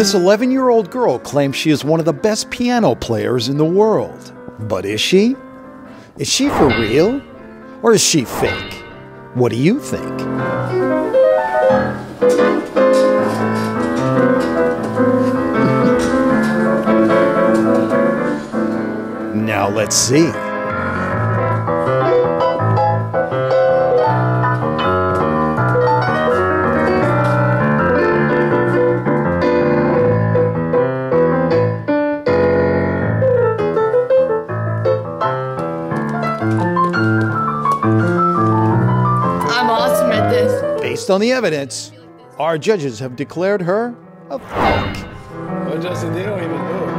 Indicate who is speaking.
Speaker 1: This 11-year-old girl claims she is one of the best piano players in the world. But is she? Is she for real? Or is she fake? What do you think? Now let's see. Based on the evidence, our judges have declared her a fake.
Speaker 2: What does it do? Even do?